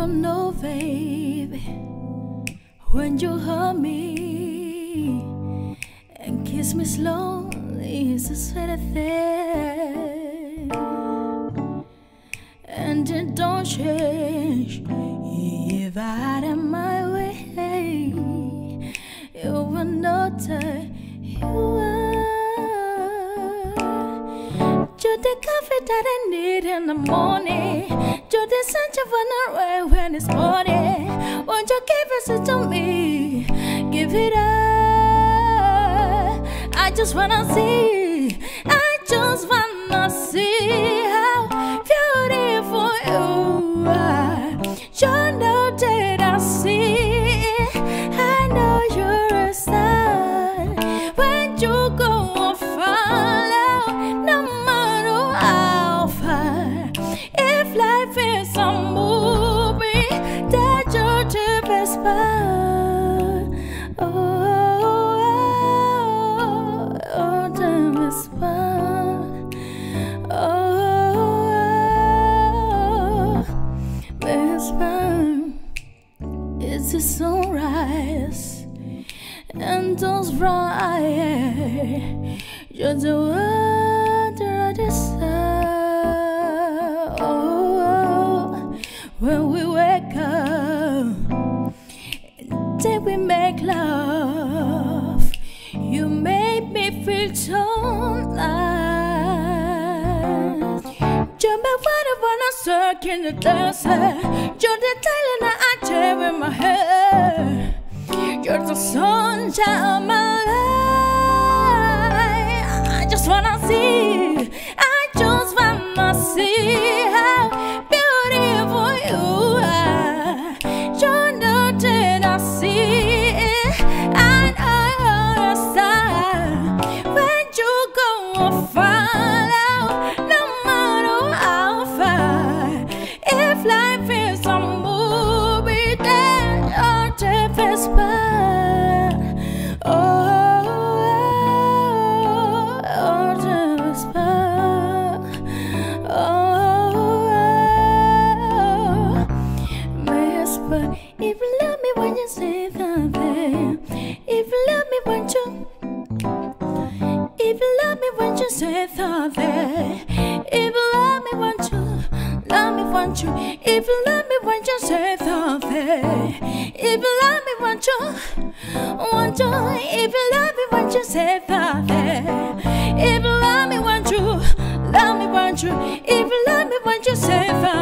don't know, baby, when you hold me and kiss me slowly, it's a sweet thing, and it don't change. If I had it my way, you will know that you are. You're the coffee that I need in the morning. You're the sunshine when I rain when it's morning. Won't you give it to me? Give it up. I just wanna see. I just wanna see how beautiful you are. You know that I see. I know you're a star. When you go and follow, no matter how far. If life is a movie, that you're the best part. Oh, the best part. Oh, best part. It's the sunrise and those bright. You're the one that I desire. Oh, when we wake up and then we make love, you make me feel so nice. You're my water when I circle in the desert. You're the talent that I tear in my hair. You're the sunshine of my life. I just wanna see. I just wanna see how beautiful you are. You know that I see. I know you're a star. When you go and follow, no matter how far. If life is a movie, then you're the best part. Oh, the best part. Oh, best part. If you love me when you say something, if you love me when you, if you love me when you say something, if you love me when you, love me when you, if you love me when you say something, if you love me when you, want to, if you love me when you say something, if you love me when you, love me when you, if you love me when you say something.